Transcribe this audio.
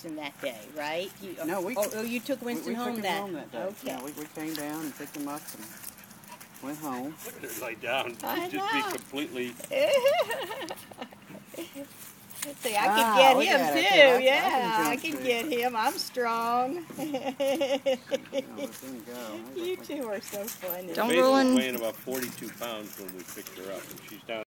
Winston that day, right? No, we you took Winston we home took him home that day. Okay. Yeah, we came down and picked him up and went home. Look at her lay down. I Just be know. completely. See, I can get look him at too. her. Yeah, I jump can too. get him. I'm strong. Let him go. You two are so funny. Her Don't baby roll was in. weighing about 42 pounds when we picked her up, and she's down.